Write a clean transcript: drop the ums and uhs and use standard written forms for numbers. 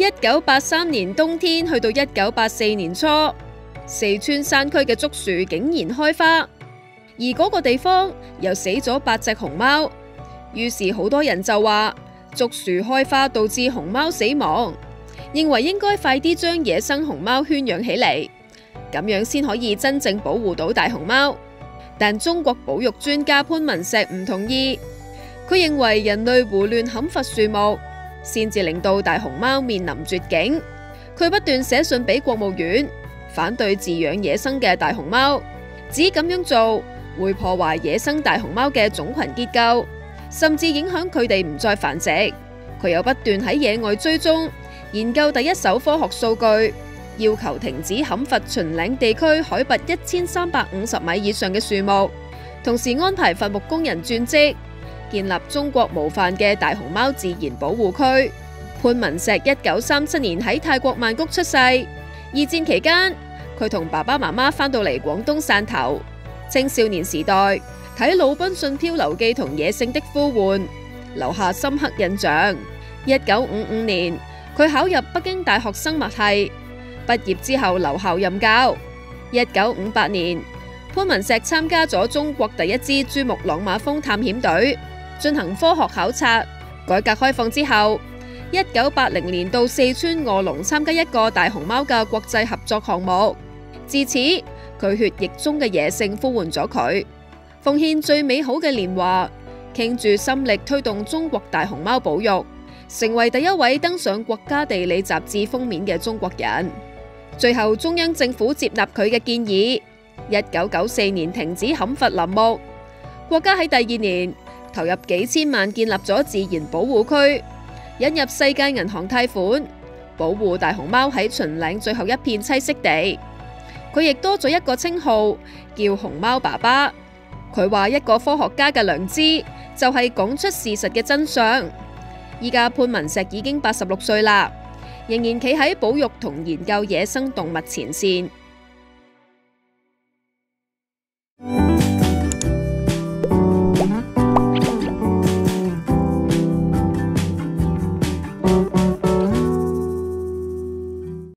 1983年冬天去到1984年初，四川山區嘅竹樹竟然開花，而嗰個地方又死咗8隻熊貓。於是好多人就話竹樹開花導致熊貓死亡，認為應該快啲將野生熊貓圈養起嚟，咁樣先可以真正保護到大熊貓。但中國保育專家潘文石唔同意，佢認為人類胡亂砍伐樹木，先至令到大熊貓面臨絕境。佢不斷寫信俾國務院，反對飼養野生嘅大熊貓，指咁樣做會破壞野生大熊貓嘅種群結構，甚至影響佢哋唔再繁殖。佢又不斷喺野外追蹤研究第一手科學數據，要求停止砍伐秦嶺地區海拔1350米以上嘅樹木，同時安排伐木工人轉職，建立中國模範嘅大熊貓自然保護區。潘文石1937年喺泰國曼谷出世。二戰期間，佢同爸爸媽媽返到嚟廣東汕頭。青少年時代睇《魯濱遜漂流記》同《野性的呼喚》，留下深刻印象。1955年，佢考入北京大學生物系，畢業之後留校任教。1958年，潘文石參加咗中國第一支珠穆朗瑪峰探險隊，進行科學考察。改革開放之後，1980年到四川臥龍參加一個大熊貓嘅國際合作項目。自此，佢血液中嘅野性呼喚咗佢，奉獻最美好嘅年華，傾注心力推動中國大熊貓保育，成為第一位登上國家地理雜誌封面嘅中國人。最後，中央政府接納佢嘅建議，1994年停止砍伐林木，國家喺第2年投入幾千萬建立咗自然保護區，引入世界銀行貸款，保護大熊貓喺秦嶺最後一片棲息地。佢亦多咗一個稱號，叫熊貓爸爸。佢話一個科學家嘅良知就係講出事實嘅真相。依家潘文石已經86歲啦，仍然企喺保育同研究野生動物前線。